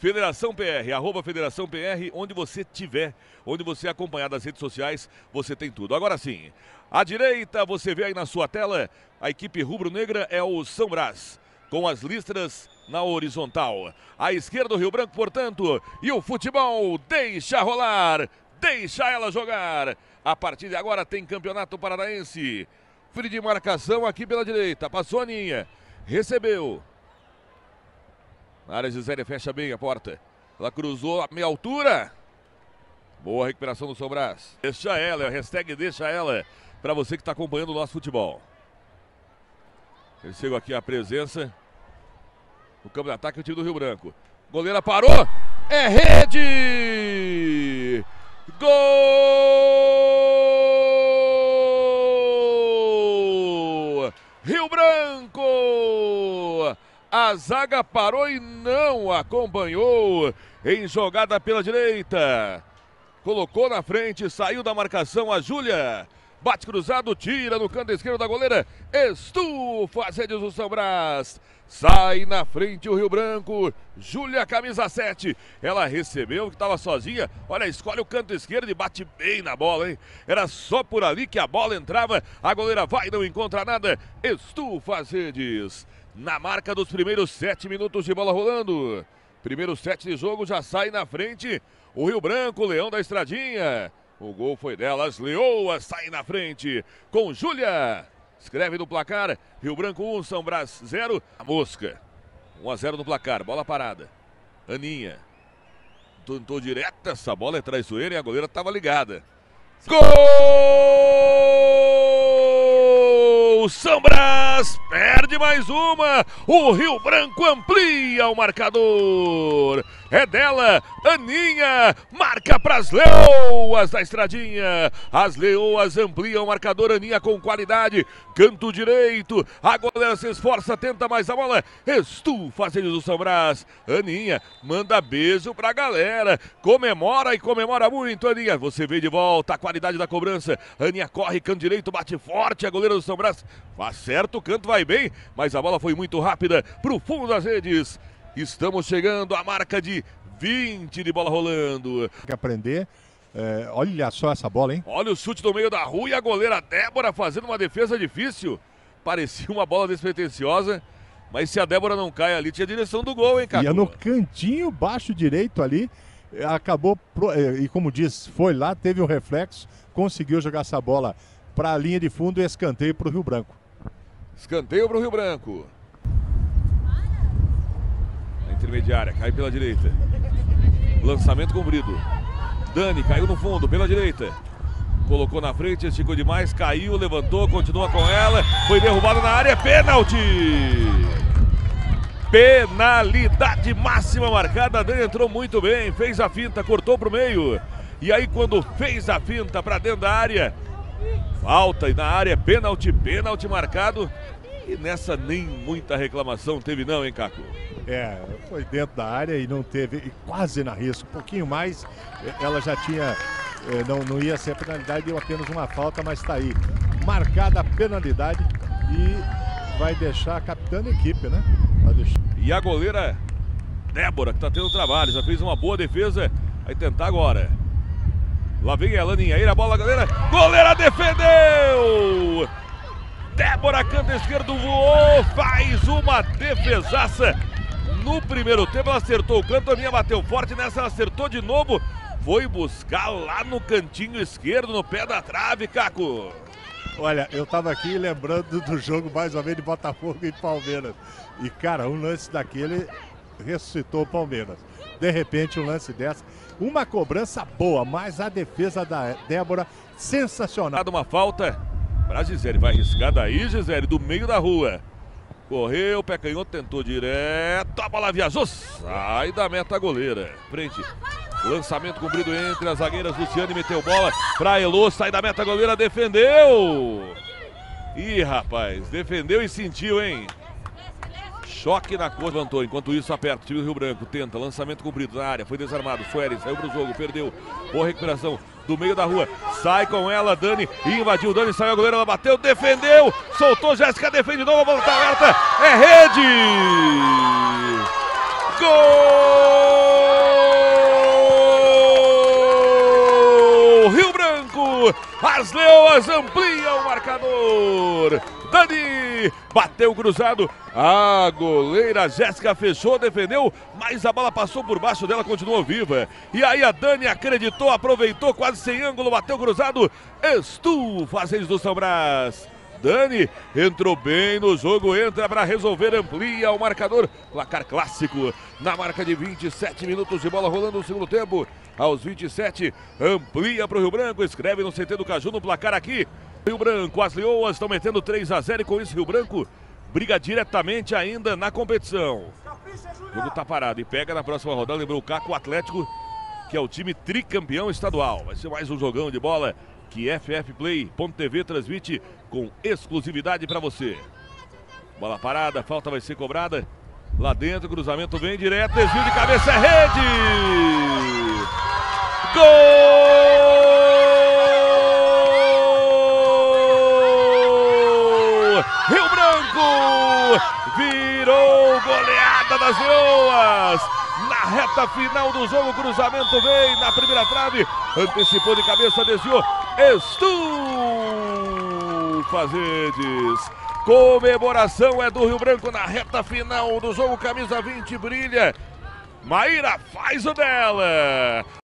Federação PR, @ Federação PR, onde você tiver, onde você acompanhar das redes sociais, você tem tudo. Agora sim, à direita, você vê aí na sua tela, a equipe rubro-negra é o São Brás, com as listras na horizontal. À esquerda, o Rio Branco, portanto, e o futebol deixa rolar, deixa ela jogar. A partir de agora tem Campeonato Paranaense. Frio de marcação aqui pela direita, passou a Aninha, recebeu. Na área, Gisele fecha bem a porta. Ela cruzou a meia altura. Boa recuperação do São Brás. Deixa ela, hashtag deixa ela, para você que está acompanhando o nosso futebol. Ele chegou aqui a presença no campo de ataque, o time do Rio Branco. Goleira parou, é rede! Gol! Rio Branco! A zaga parou e não acompanhou em jogada pela direita. Colocou na frente, saiu da marcação a Júlia. Bate cruzado, tira no canto esquerdo da goleira. Estufa as redes do São Brás. Sai na frente o Rio Branco. Júlia, camisa 7. Ela recebeu, que estava sozinha. Olha, escolhe o canto esquerdo e bate bem na bola, hein? Era só por ali que a bola entrava. A goleira vai, não encontra nada. Estufa as redes. Na marca dos primeiros 7 minutos de bola rolando. Primeiros 7 de jogo, já sai na frente o Rio Branco, Leão da Estradinha. O gol foi dela, as Leoas saem na frente com Júlia. Escreve no placar, Rio Branco 1, São Brás 0. A Mosca, 1-0 no placar, bola parada. Aninha, tentou direto, essa bola é traiçoeira e a goleira estava ligada. Gol! São Brás perde mais uma. O Rio Branco amplia o marcador. É dela, Aninha, marca para as Leoas da Estradinha. As Leoas ampliam o marcador, Aninha com qualidade. Canto direito, a goleira se esforça, tenta mais a bola. Estufa as redes do São Brás. Aninha manda beijo pra galera. Comemora e comemora muito, Aninha. Você vê de volta a qualidade da cobrança. Aninha corre, canto direito, bate forte. A goleira do São Brás faz certo, o canto vai bem, mas a bola foi muito rápida pro fundo das redes. Estamos chegando à marca de 20 de bola rolando. Tem que aprender. Olha só essa bola, hein? Olha o chute do meio da rua e a goleira Débora fazendo uma defesa difícil. Parecia uma bola despretensiosa, mas se a Débora não cai ali, tinha a direção do gol, hein, Caco? Ia no cantinho baixo direito ali, acabou, e como diz, foi lá, teve um reflexo, conseguiu jogar essa bola para a linha de fundo e escanteio para o Rio Branco. Escanteio para o Rio Branco. Intermediária, cai pela direita. Lançamento comprido. Dani caiu no fundo, pela direita. Colocou na frente, esticou demais, caiu, levantou, continua com ela. Foi derrubado na área, pênalti! Penalidade máxima marcada. A Dani entrou muito bem, fez a finta, cortou pro meio. E aí quando fez a finta para dentro da área, falta e na área, pênalti marcado. E nessa nem muita reclamação teve não, hein, Caco? Foi dentro da área e não teve, e quase na risco, um pouquinho mais, ela já tinha, não ia ser a penalidade, deu apenas uma falta, mas está aí, marcada a penalidade e vai deixar a capitã da equipe, né? E a goleira Débora, que está tendo trabalho, já fez uma boa defesa, vai tentar agora. Lá vem a Laninha, aí a bola, galera, goleira defendeu! Débora, canto esquerdo, voou, faz uma defesaça. No primeiro tempo ela acertou o canto, a minha bateu forte, nessa ela acertou de novo. Foi buscar lá no cantinho esquerdo, no pé da trave, Caco. Olha, eu tava aqui lembrando do jogo mais ou menos de Botafogo e Palmeiras. E cara, um lance daquele ressuscitou o Palmeiras. De repente um lance dessa, uma cobrança boa, mas a defesa da Débora sensacional. Uma falta para Gisele, vai arriscar daí, Gisele, do meio da rua. Correu, pé canhoto, tentou direto, a bola viajou, sai da meta a goleira. Frente, lançamento comprido entre as zagueiras, Luciane meteu bola pra Elô, sai da meta a goleira, defendeu. Ih, rapaz, defendeu e sentiu, hein? Choque na cor, levantou, enquanto isso aperta, o time do Rio Branco, tenta, lançamento comprido na área, foi desarmado, Sueli saiu pro jogo, perdeu, boa recuperação. Do meio da rua, sai com ela, Dani, invadiu, Dani, saiu a goleira, ela bateu, defendeu, soltou, Jéssica defende de novo, a bola tá aberta, é rede! Gol! As Leoas ampliam o marcador. Dani bateu cruzado. A goleira Jéssica fechou, defendeu, mas a bola passou por baixo dela, continuou viva. E aí a Dani acreditou, aproveitou, quase sem ângulo, bateu cruzado. Estufazes do São Brás. Dani entrou bem no jogo, entra para resolver, amplia o marcador. Placar clássico na marca de 27 minutos de bola rolando no segundo tempo. Aos 27, amplia para o Rio Branco, escreve no CT do Caju no placar aqui. Rio Branco, as Leoas estão metendo 3-0 e com isso Rio Branco briga diretamente ainda na competição. O jogo tá parado e pega na próxima rodada, lembrou o Caco, o Atlético, que é o time tricampeão estadual. Vai ser mais um jogão de bola que FFplay.tv transmite com exclusividade para você. Bola parada, falta vai ser cobrada. Lá dentro, cruzamento vem direto, desvio de cabeça, é rede! Gol! Rio Branco virou goleada das Leoas. Na reta final do jogo, o cruzamento veio na primeira trave, antecipou de cabeça, desviou. Estufazes. Comemoração é do Rio Branco na reta final do jogo, camisa 20 brilha. Maíra faz o dela.